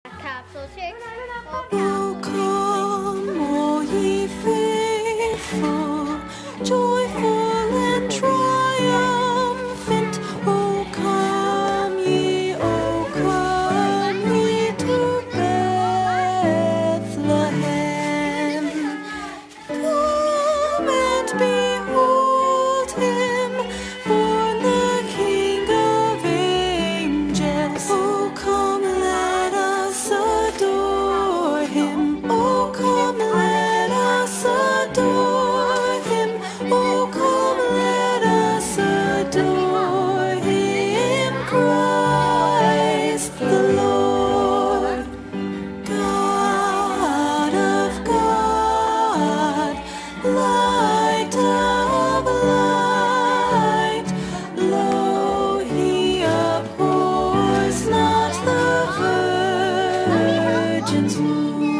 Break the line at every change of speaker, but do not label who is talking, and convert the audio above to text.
Capsule 6.
Oh, come, all ye faithful, joyful and triumphant. Oh, come ye to Bethlehem. Come and behold him, born the King of angels. Oh, come, let us adore him. Oh, come, let us adore him. Oh, come, let us adore him, Christ the Lord. God of God, light of light, lo, he abhors not the virgin's womb.